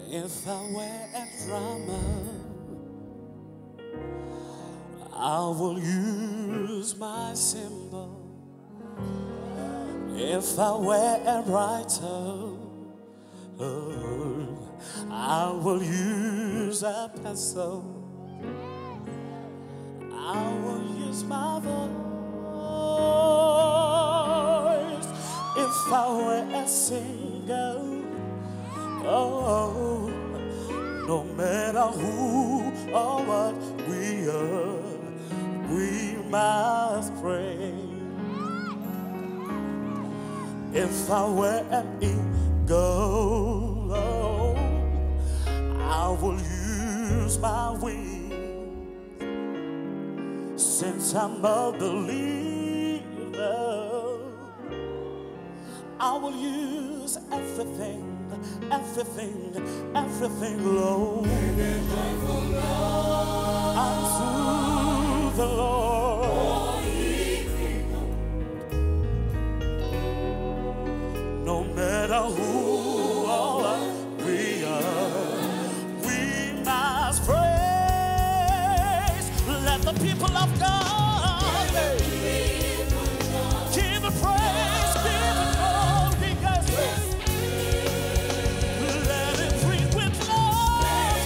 If I were a drummer, I will use my cymbal. If I were a writer, I will use a pencil. I will use my voice. If I were a singer, oh, no matter who or what we are, we must pray. If I were an eagle, oh, I will use my wings. Since I'm a believer, I will use everything, Lord, unto the Lord. No matter who or what we are, we must praise. Let the people of God give a praise, give a glory, because let it bring with love,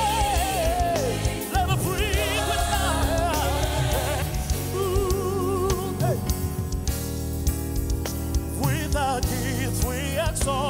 let it bring with love. Ooh, hey. With our gifts we exalt.